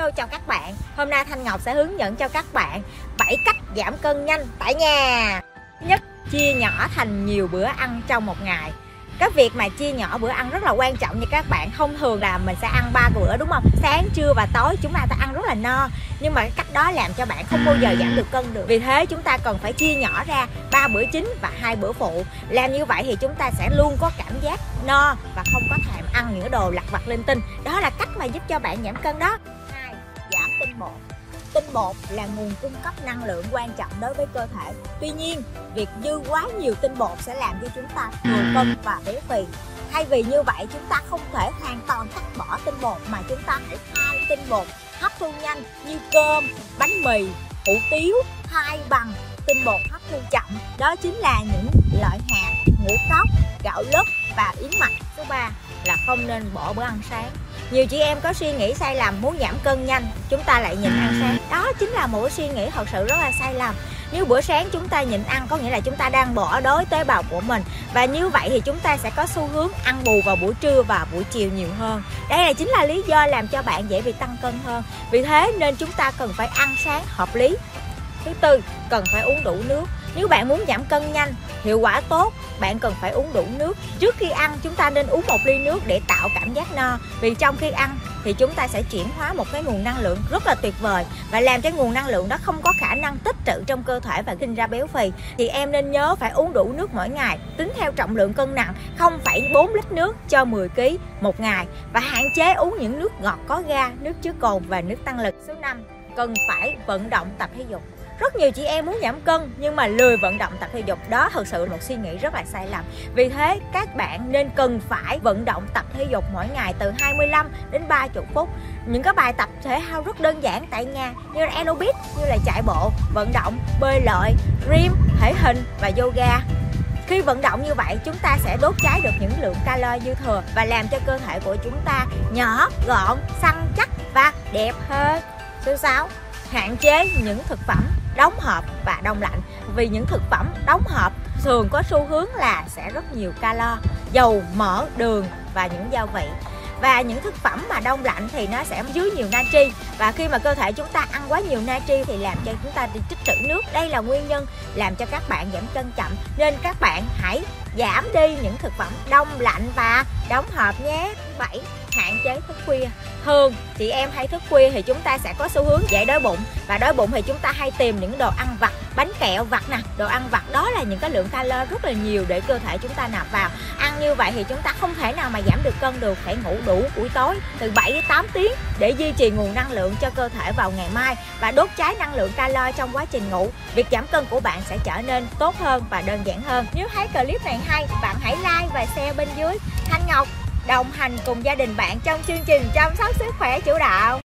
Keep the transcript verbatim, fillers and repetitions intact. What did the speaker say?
Hello chào các bạn. Hôm nay Thanh Ngọc sẽ hướng dẫn cho các bạn bảy cách giảm cân nhanh tại nhà. Thứ nhất, chia nhỏ thành nhiều bữa ăn trong một ngày. Cái việc mà chia nhỏ bữa ăn rất là quan trọng nha các bạn. Thông thường là mình sẽ ăn ba bữa đúng không? Sáng, trưa và tối chúng ta ta ăn rất là no. Nhưng mà cái cách đó làm cho bạn không bao giờ giảm được cân được. Vì thế chúng ta cần phải chia nhỏ ra ba bữa chính và hai bữa phụ. Làm như vậy thì chúng ta sẽ luôn có cảm giác no và không có thèm ăn những đồ lặt vặt linh tinh. Đó là cách mà giúp cho bạn giảm cân đó. Hai, giảm tinh bột. Tinh bột là nguồn cung cấp năng lượng quan trọng đối với cơ thể. Tuy nhiên, việc dư quá nhiều tinh bột sẽ làm cho chúng ta thừa cân và béo phì. Thay vì như vậy, chúng ta không thể hoàn toàn cắt bỏ tinh bột mà chúng ta hãy thay tinh bột hấp thu nhanh như cơm, bánh mì, hủ tiếu thay bằng tinh bột hấp thu chậm. Đó chính là những loại hạt, ngũ cốc, gạo lứt và yến mạch. Số ba là không nên bỏ bữa ăn sáng. Nhiều chị em có suy nghĩ sai lầm, muốn giảm cân nhanh chúng ta lại nhịn ăn sáng. Đó chính là một suy nghĩ thật sự rất là sai lầm. Nếu bữa sáng chúng ta nhịn ăn có nghĩa là chúng ta đang bỏ đói tế bào của mình. Và như vậy thì chúng ta sẽ có xu hướng ăn bù vào buổi trưa và buổi chiều nhiều hơn. Đây là chính là lý do làm cho bạn dễ bị tăng cân hơn. Vì thế nên chúng ta cần phải ăn sáng hợp lý. Thứ tư, cần phải uống đủ nước. Nếu bạn muốn giảm cân nhanh, hiệu quả tốt, bạn cần phải uống đủ nước. Trước khi ăn chúng ta nên uống một ly nước để tạo cảm giác no. Vì trong khi ăn thì chúng ta sẽ chuyển hóa một cái nguồn năng lượng rất là tuyệt vời và làm cho nguồn năng lượng đó không có khả năng tích trữ trong cơ thể và sinh ra béo phì. Thì em nên nhớ phải uống đủ nước mỗi ngày, tính theo trọng lượng cân nặng, không phẩy bốn lít nước cho mười ki lô gam một ngày và hạn chế uống những nước ngọt có ga, nước chứa cồn và nước tăng lực. Số năm, cần phải vận động tập thể dục. Rất nhiều chị em muốn giảm cân nhưng mà lười vận động tập thể dục. Đó thực sự là một suy nghĩ rất là sai lầm. Vì thế các bạn nên cần phải vận động tập thể dục mỗi ngày từ hai mươi lăm đến ba mươi phút. Những cái bài tập thể thao rất đơn giản tại nhà như là aerobic, như là chạy bộ, vận động, bơi lội, gym, thể hình và yoga. Khi vận động như vậy chúng ta sẽ đốt cháy được những lượng calo dư thừa và làm cho cơ thể của chúng ta nhỏ, gọn, săn chắc và đẹp hơn. Số sáu, hạn chế những thực phẩm đóng hộp và đông lạnh. Vì những thực phẩm đóng hộp thường có xu hướng là sẽ rất nhiều calo, dầu, mỡ, đường và những gia vị. Và những thực phẩm mà đông lạnh thì nó sẽ chứa nhiều natri. Và khi mà cơ thể chúng ta ăn quá nhiều natri thì làm cho chúng ta bị tích trữ nước. Đây là nguyên nhân làm cho các bạn giảm cân chậm. Nên các bạn hãy giảm đi những thực phẩm đông lạnh và đóng hộp nhé. Bảy, hạn chế thức khuya. Thường chị em hay thức khuya thì chúng ta sẽ có xu hướng dễ đói bụng. Và đói bụng thì chúng ta hay tìm những đồ ăn vặt, bánh kẹo vặt nè, đồ ăn vặt. Đó là những cái lượng calo rất là nhiều để cơ thể chúng ta nạp vào. Ăn như vậy thì chúng ta không thể nào mà giảm được cân được. Phải ngủ đủ buổi tối từ bảy đến tám tiếng để duy trì nguồn năng lượng cho cơ thể vào ngày mai và đốt cháy năng lượng calo trong quá trình ngủ. Việc giảm cân của bạn sẽ trở nên tốt hơn và đơn giản hơn. Nếu thấy clip này hay, bạn hãy like và share bên dưới. Thanh Ngọc đồng hành cùng gia đình bạn trong chương trình chăm sóc sức khỏe chủ đạo.